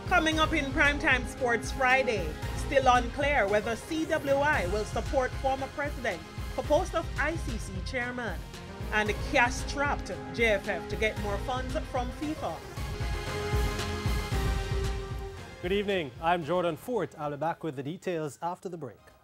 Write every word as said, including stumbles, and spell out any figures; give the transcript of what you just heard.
Coming up in Primetime Sports Friday, still unclear whether C W I will support former president for post of I C C chairman. And cash-strapped J F F to get more funds from FIFA. Good evening, I'm Jordan Fort. I'll be back with the details after the break.